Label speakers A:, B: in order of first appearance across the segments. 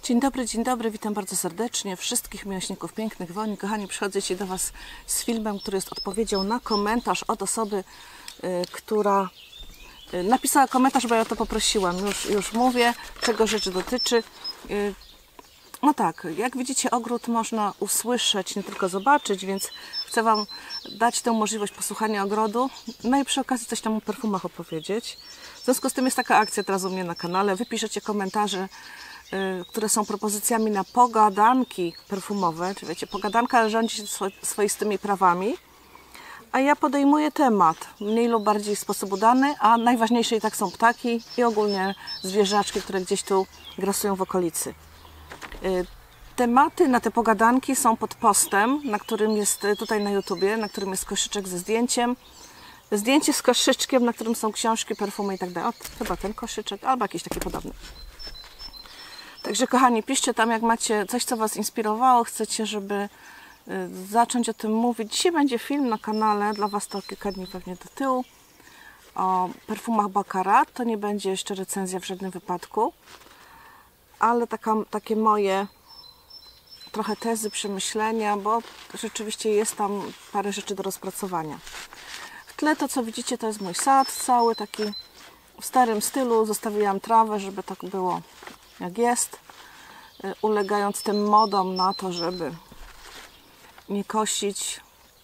A: Dzień dobry, witam bardzo serdecznie wszystkich miłośników pięknych woni. Kochani, przychodzę dzisiaj do Was z filmem, który jest odpowiedzią na komentarz od osoby, która napisała komentarz, bo ja o to poprosiłam. Już mówię, czego rzecz dotyczy. No tak, jak widzicie, ogród można usłyszeć, nie tylko zobaczyć, więc chcę Wam dać tę możliwość posłuchania ogrodu. No i przy okazji coś tam o perfumach opowiedzieć. W związku z tym jest taka akcja teraz u mnie na kanale. Wy piszecie komentarze, które są propozycjami na pogadanki perfumowe. Czy wiecie, pogadanka rządzi się swoistymi prawami, a ja podejmuję temat mniej lub bardziej w sposób udany, a najważniejsze i tak są ptaki i ogólnie zwierzaczki, które gdzieś tu grasują w okolicy. Tematy na te pogadanki są pod postem, na którym jest tutaj na YouTubie, na którym jest koszyczek ze zdjęciem. Zdjęcie z koszyczkiem, na którym są książki, perfumy i tak dalej. Chyba ten koszyczek, albo jakiś taki podobny. Także kochani, piszcie tam, jak macie coś, co Was inspirowało, chcecie, żeby zacząć o tym mówić. Dzisiaj będzie film na kanale, dla Was to kilka dni pewnie do tyłu, o perfumach Baccarat. To nie będzie jeszcze recenzja w żadnym wypadku, ale takie moje trochę tezy, przemyślenia, bo rzeczywiście jest tam parę rzeczy do rozpracowania. W tle to, co widzicie, to jest mój sad, cały taki w starym stylu. Zostawiłam trawę, żeby tak było jak jest, ulegając tym modom na to, żeby nie kosić.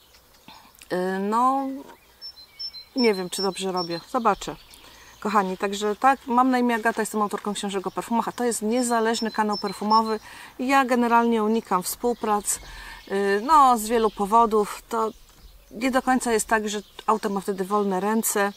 A: No, nie wiem, czy dobrze robię. Zobaczę. Kochani, także tak, mam na imię Agata, jestem autorką książek o perfumach, a to jest niezależny kanał perfumowy. Ja generalnie unikam współprac, no, z wielu powodów. To nie do końca jest tak, że autor ma wtedy wolne ręce.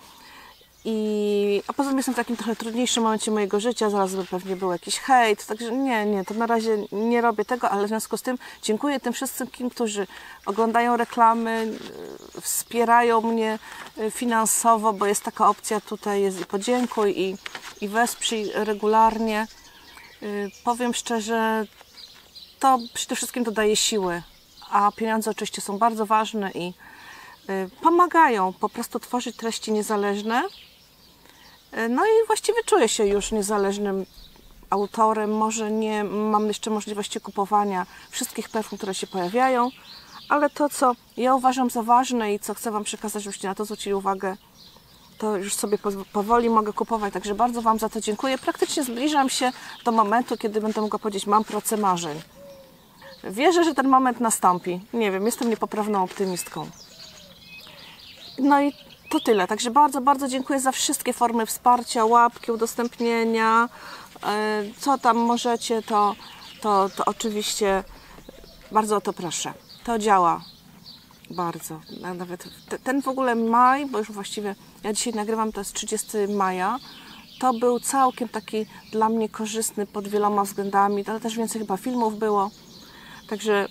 A: A poza tym jestem w takim trochę trudniejszym momencie mojego życia, zaraz by pewnie był jakiś hejt, także nie, to na razie nie robię tego, ale w związku z tym dziękuję tym wszystkim, którzy oglądają reklamy, wspierają mnie finansowo, bo jest taka opcja, tutaj jest i podziękuj, i wesprzyj regularnie. Powiem szczerze, to przede wszystkim dodaje siły, a pieniądze oczywiście są bardzo ważne i pomagają po prostu tworzyć treści niezależne. No i właściwie czuję się już niezależnym autorem. Może nie mam jeszcze możliwości kupowania wszystkich perfum, które się pojawiają, ale to, co ja uważam za ważne i co chcę Wam przekazać, żebyście na to zwrócili uwagę, to już sobie powoli mogę kupować. Także bardzo Wam za to dziękuję. Praktycznie zbliżam się do momentu, kiedy będę mogła powiedzieć, mam pracę marzeń. Wierzę, że ten moment nastąpi. Nie wiem, jestem niepoprawną optymistką. No i to tyle. Także bardzo, bardzo dziękuję za wszystkie formy wsparcia, łapki, udostępnienia. Co tam możecie, to oczywiście bardzo o to proszę. To działa bardzo. Nawet ten w ogóle maj, bo już właściwie ja dzisiaj nagrywam, to jest 30 maja. To był całkiem taki dla mnie korzystny pod wieloma względami, ale też więcej chyba filmów było. Także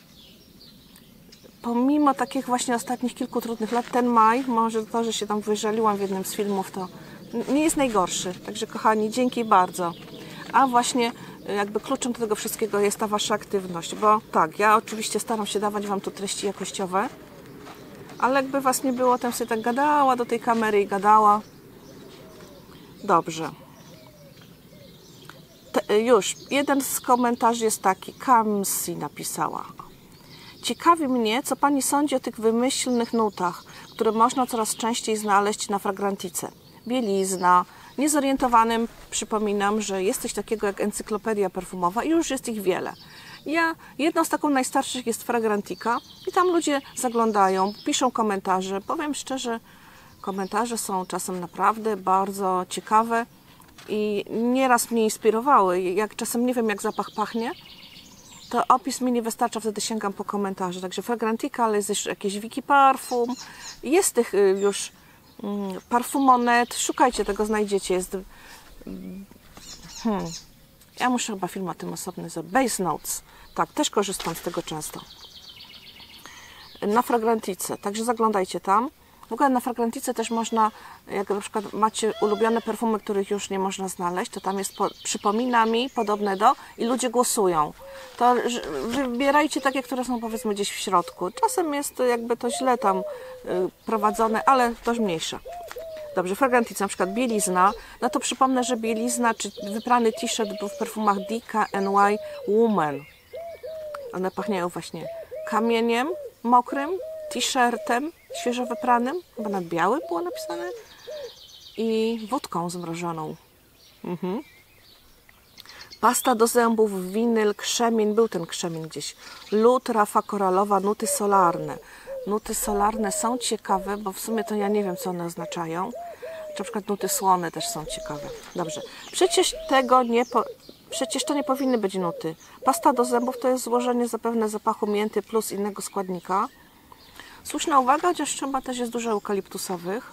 A: pomimo takich właśnie ostatnich kilku trudnych lat, ten maj, może to, że się tam wyżaliłam w jednym z filmów, to nie jest najgorszy. Także kochani, dzięki bardzo. A właśnie jakby kluczem do tego wszystkiego jest ta Wasza aktywność, bo tak, ja oczywiście staram się dawać Wam tu treści jakościowe, ale jakby Was nie było, tam sobie tak gadała do tej kamery i gadała. Dobrze. Już, jeden z komentarzy jest taki, Kamsi napisała. Ciekawi mnie, co Pani sądzi o tych wymyślnych nutach, które można coraz częściej znaleźć na fragrantice. Bielizna. Niezorientowanym przypominam, że jest coś takiego jak encyklopedia perfumowa i już jest ich wiele. Jedną z taką najstarszych jest Fragrantica i tam ludzie zaglądają, piszą komentarze. Powiem szczerze, komentarze są czasem naprawdę bardzo ciekawe i nieraz mnie inspirowały. Jak czasem nie wiem, jak zapach pachnie, to opis mi nie wystarcza, wtedy sięgam po komentarze. Także Fragrantica, ale jest jeszcze jakieś Wiki Parfum. Jest tych już Parfumonet. Szukajcie tego, znajdziecie. Jest ja muszę chyba film o tym osobny zrobić. Base Notes. Tak, też korzystam z tego często. Na Fragrantice. Także zaglądajcie tam. W ogóle na Fragrantice też można, jak na przykład macie ulubione perfumy, których już nie można znaleźć, to tam jest, przypomina mi, podobne do, i ludzie głosują. To wybierajcie takie, które są powiedzmy gdzieś w środku. Czasem jest jakby to źle tam prowadzone, ale to już mniejsze. Dobrze, fragrantice, na przykład bielizna, no to przypomnę, że bielizna czy wyprany t-shirt był w perfumach DKNY Woman. One pachniają właśnie kamieniem mokrym, t-shirtem świeżo wypranym, chyba na biały było napisane, i wódką zmrożoną. Pasta do zębów, winyl, krzemień, był ten krzemień gdzieś. Lód, rafa koralowa, nuty solarne. Nuty solarne są ciekawe, bo w sumie to ja nie wiem, co one oznaczają. Na przykład nuty słone też są ciekawe. Dobrze. Przecież to nie powinny być nuty. Pasta do zębów to jest złożenie zapewne zapachu mięty plus innego składnika. Słuszna uwaga, chociaż chyba też jest dużo eukaliptusowych.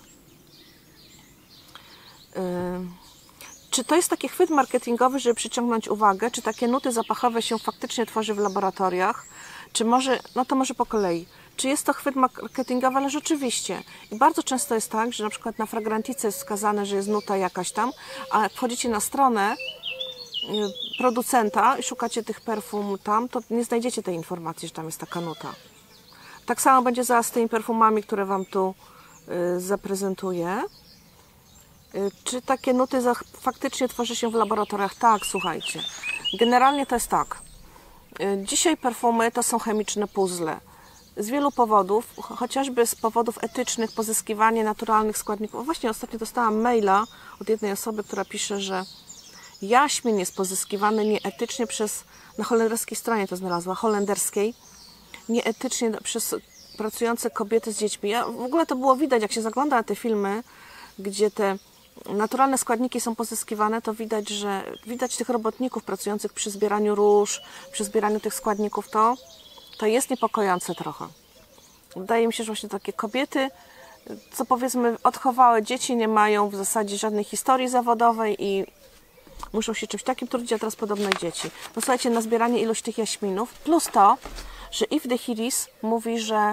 A: Czy to jest taki chwyt marketingowy, żeby przyciągnąć uwagę? Czy takie nuty zapachowe się faktycznie tworzy w laboratoriach? Czy może, no to może po kolei. Czy jest to chwyt marketingowy? Ale rzeczywiście. I bardzo często jest tak, że na przykład na fragrantice jest wskazane, że jest nuta jakaś tam, a jak wchodzicie na stronę producenta i szukacie tych perfum tam, to nie znajdziecie tej informacji, że tam jest taka nuta. Tak samo będzie zaraz z tymi perfumami, które Wam tu zaprezentuję. Czy takie nuty faktycznie tworzy się w laboratoriach? Tak, słuchajcie. Generalnie to jest tak. Dzisiaj perfumy to są chemiczne puzzle. Z wielu powodów, chociażby z powodów etycznych, pozyskiwanie naturalnych składników. Właśnie ostatnio dostałam maila od jednej osoby, która pisze, że jaśmin jest pozyskiwany nieetycznie na holenderskiej stronie to znalazła, holenderskiej, nieetycznie przez pracujące kobiety z dziećmi. W ogóle to było widać, jak się zagląda na te filmy, gdzie te naturalne składniki są pozyskiwane, to widać tych robotników pracujących przy zbieraniu róż, przy zbieraniu tych składników, to jest niepokojące trochę. Wydaje mi się, że właśnie takie kobiety, co powiedzmy odchowały dzieci, nie mają w zasadzie żadnej historii zawodowej i muszą się czymś takim trudzić, a teraz podobne dzieci. No słuchajcie, na zbieranie ilość tych jaśminów, plus to, że Yves de Hiris mówi, że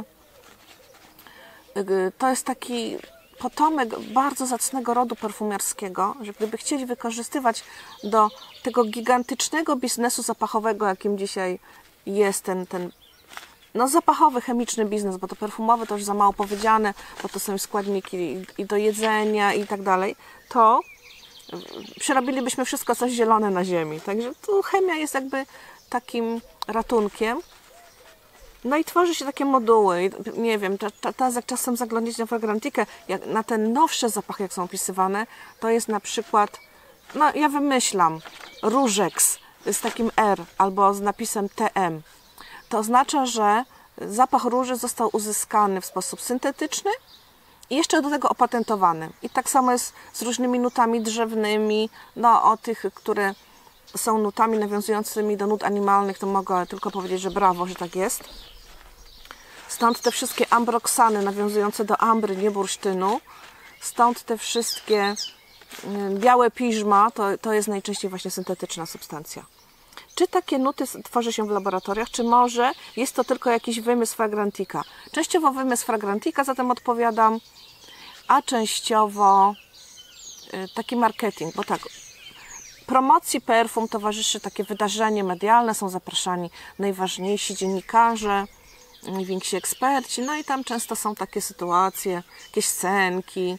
A: to jest taki potomek bardzo zacnego rodu perfumiarskiego, że gdyby chcieli wykorzystywać do tego gigantycznego biznesu zapachowego, jakim dzisiaj jest ten no zapachowy, chemiczny biznes, bo to perfumowy to już za mało powiedziane, bo to są składniki i do jedzenia i tak dalej, to przerobilibyśmy wszystko, coś zielone na ziemi. Także tu chemia jest jakby takim ratunkiem. No i tworzy się takie moduły. Nie wiem, teraz jak czasem zaglądać na fragrantikę, na te nowsze zapachy, jak są opisywane, to jest na przykład, no ja wymyślam, Różex z takim R albo z napisem TM. To oznacza, że zapach róży został uzyskany w sposób syntetyczny i jeszcze do tego opatentowany. I tak samo jest z różnymi nutami drzewnymi, no o tych, które są nutami nawiązującymi do nut animalnych, to mogę tylko powiedzieć, że brawo, że tak jest. Stąd te wszystkie ambroksany nawiązujące do ambry, nie bursztynu. Stąd te wszystkie białe piżma, to jest najczęściej właśnie syntetyczna substancja. Czy takie nuty tworzy się w laboratoriach, czy może jest to tylko jakiś wymysł fragrantika? Częściowo wymysł fragrantika, zatem odpowiadam, a częściowo taki marketing, bo tak, promocji perfum towarzyszy takie wydarzenie medialne, są zapraszani najważniejsi dziennikarze, najwięksi eksperci, no i tam często są takie sytuacje, jakieś scenki.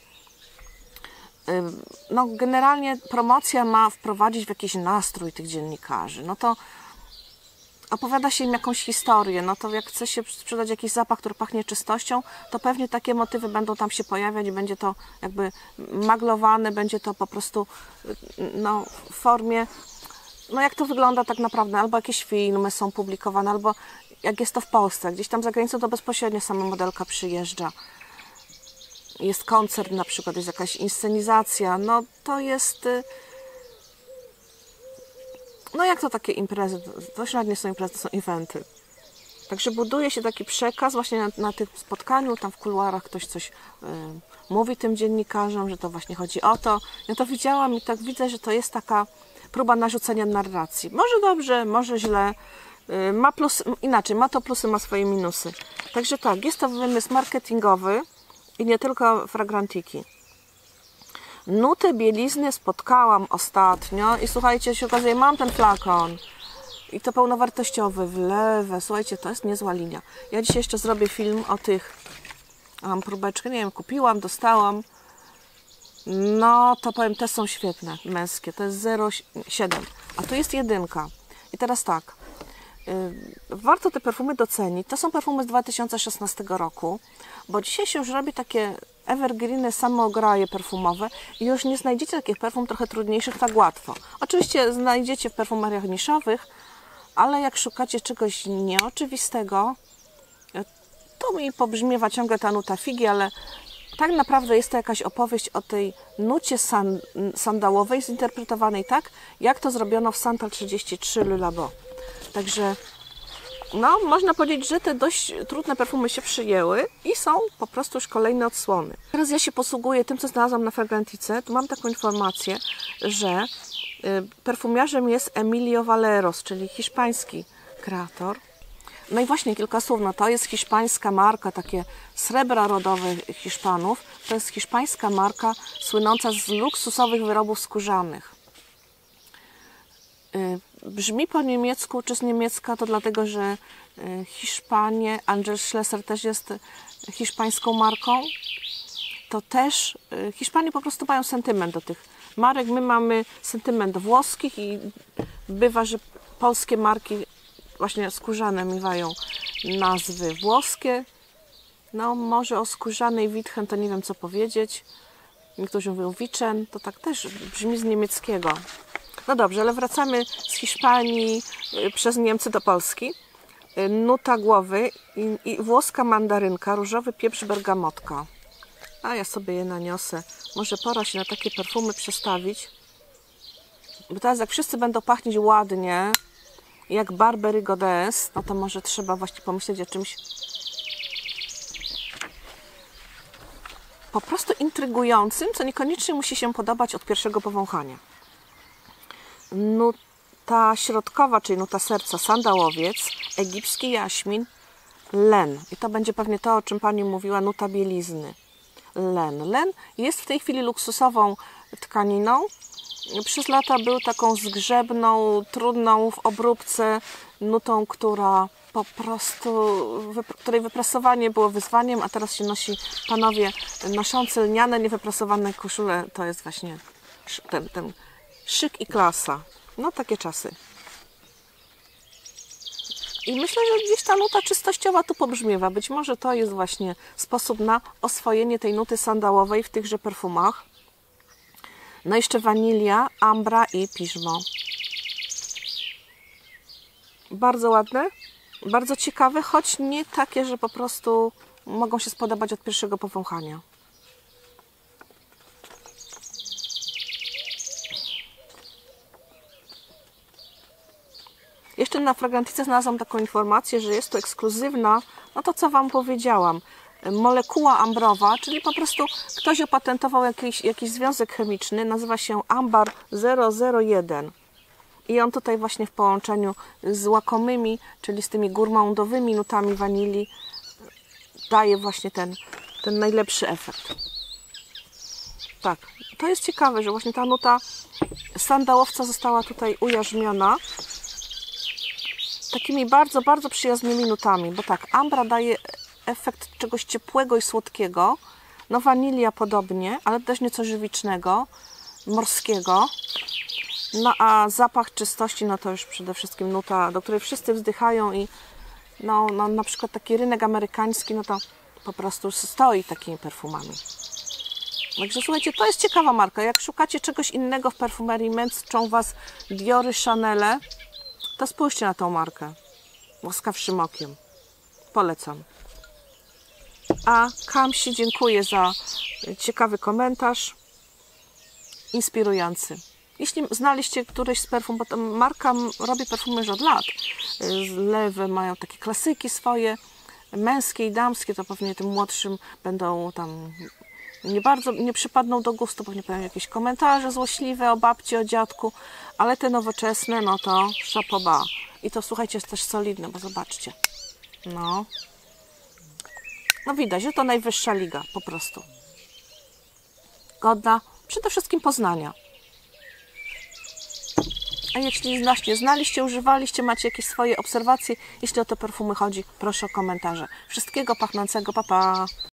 A: No generalnie promocja ma wprowadzić w jakiś nastrój tych dziennikarzy, no to opowiada się im jakąś historię, no to jak chce się sprzedać jakiś zapach, który pachnie czystością, to pewnie takie motywy będą tam się pojawiać i będzie to jakby maglowane, będzie to po prostu no, w formie, no jak to wygląda tak naprawdę, albo jakieś filmy są publikowane, albo jak jest to w Polsce, gdzieś tam za granicą to bezpośrednio sama modelka przyjeżdża. Jest koncert na przykład, jest jakaś inscenizacja, no to jest, no jak to takie imprezy, to już nawet nie są imprezy, to są eventy. Także buduje się taki przekaz właśnie na tym spotkaniu, tam w kuluarach ktoś coś mówi tym dziennikarzom, że to właśnie chodzi o to. Ja to widziałam i tak widzę, że to jest taka próba narzucenia narracji. Może dobrze, może źle, ma plus, inaczej, ma to plusy, ma swoje minusy. Także tak, jest to wymysł marketingowy i nie tylko fragrantiki. Nuty bielizny spotkałam ostatnio i słuchajcie, się okazuje, mam ten flakon i to pełnowartościowy, w lewe. Słuchajcie, to jest niezła linia. Ja dzisiaj jeszcze zrobię film o tych, mam próbeczkę, nie wiem, kupiłam, dostałam. No to powiem, te są świetne, męskie, to jest 0,7, a tu jest 1. I teraz tak, warto te perfumy docenić. To są perfumy z 2016 roku, bo dzisiaj się już robi takie evergreeny, samoograje perfumowe i już nie znajdziecie takich perfum trochę trudniejszych tak łatwo. Oczywiście znajdziecie w perfumeriach niszowych, ale jak szukacie czegoś nieoczywistego, to mi pobrzmiewa ciągle ta nuta figi, ale tak naprawdę jest to jakaś opowieść o tej nucie sandałowej, zinterpretowanej tak, jak to zrobiono w Santal 33 Le Labo. Także no, można powiedzieć, że te dość trudne perfumy się przyjęły i są po prostu już kolejne odsłony. Teraz ja się posługuję tym, co znalazłam na Fragrantice. Tu mam taką informację, że perfumiarzem jest Emilio Valeros, czyli hiszpański kreator. No i właśnie kilka słów, no to jest hiszpańska marka, takie srebra rodowe Hiszpanów. To jest hiszpańska marka słynąca z luksusowych wyrobów skórzanych. Brzmi po niemiecku czy z niemiecka, to dlatego, że Hiszpanie, Angel Schlesser też jest hiszpańską marką. To też Hiszpanie po prostu mają sentyment do tych marek. My mamy sentyment do włoskich i bywa, że polskie marki właśnie skórzane miewają nazwy włoskie. No może o skórzanej Witchen to nie wiem co powiedzieć. Niektórzy mówią Witchen, to tak też brzmi z niemieckiego. No dobrze, ale wracamy z Hiszpanii przez Niemcy do Polski. Nuta głowy i włoska mandarynka, różowy pieprz, bergamotka. A ja sobie je naniosę. Może pora się na takie perfumy przestawić. Bo teraz jak wszyscy będą pachnieć ładnie, jak Barbery Goddess, no to może trzeba właśnie pomyśleć o czymś po prostu intrygującym, co niekoniecznie musi się podobać od pierwszego powąchania. Nuta środkowa, czyli nuta serca, sandałowiec, egipski jaśmin, len. I to będzie pewnie to, o czym Pani mówiła, nuta bielizny. Len. Len jest w tej chwili luksusową tkaniną. Przez lata był taką zgrzebną, trudną w obróbce nutą, która po prostu, której wyprasowanie było wyzwaniem, a teraz się nosi panowie noszący lniane, niewyprasowane koszule. To jest właśnie ten szyk i klasa. No takie czasy. I myślę, że gdzieś ta nuta czystościowa tu pobrzmiewa. Być może to jest właśnie sposób na oswojenie tej nuty sandałowej w tychże perfumach. No jeszcze wanilia, ambra i piżmo. Bardzo ładne, bardzo ciekawe, choć nie takie, że po prostu mogą się spodobać od pierwszego powąchania. Jeszcze na Fragrantice znalazłam taką informację, że jest to ekskluzywna, no to co Wam powiedziałam, molekuła ambrowa, czyli po prostu ktoś opatentował jakiś związek chemiczny, nazywa się Ambar 001. I on tutaj właśnie w połączeniu z łakomymi, czyli z tymi gourmandowymi nutami wanilii daje właśnie ten najlepszy efekt. Tak, to jest ciekawe, że właśnie ta nuta sandałowca została tutaj ujarzmiona takimi bardzo, bardzo przyjaznymi nutami, bo tak, ambra daje efekt czegoś ciepłego i słodkiego, no wanilia podobnie, ale też nieco żywicznego, morskiego. No a zapach czystości, no to już przede wszystkim nuta, do której wszyscy wzdychają i no na przykład taki rynek amerykański, no to po prostu stoi takimi perfumami. Także słuchajcie, to jest ciekawa marka. Jak szukacie czegoś innego w perfumerii, męczą Was Diory, Chanele, to spójrzcie na tą markę łaskawszym okiem. Polecam. A Kamsi dziękuję za ciekawy komentarz, inspirujący. Jeśli znaliście któreś z perfum, bo ta marka robi perfumy już od lat, Lewy mają takie klasyki swoje, męskie i damskie, to pewnie tym młodszym będą tam nie przypadną do gustu, pewnie pojawią jakieś komentarze złośliwe o babci, o dziadku, ale te nowoczesne, no to chapeau bas. I to słuchajcie, jest też solidne, bo zobaczcie. No widać, że to najwyższa liga po prostu. Godna przede wszystkim poznania. A jeśli znaliście, używaliście, macie jakieś swoje obserwacje, jeśli o te perfumy chodzi, proszę o komentarze. Wszystkiego pachnącego, pa pa!